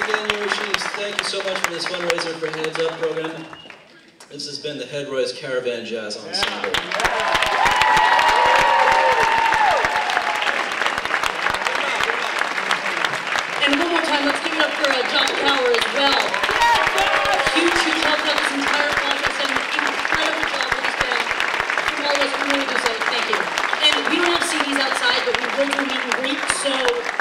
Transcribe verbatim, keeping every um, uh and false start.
again, Yoshi. Thank you so much for this fundraiser for Hands Up program. This has been the Head-Royce Caravan Jazz Ensemble. And one more time, let's give it up for uh, John Cower as well. Huge, huge help throughout this entire process and incredible job with this band. From all of us, we really do say thank you. And we don't have C Ds outside, but we will do a meet and greet, so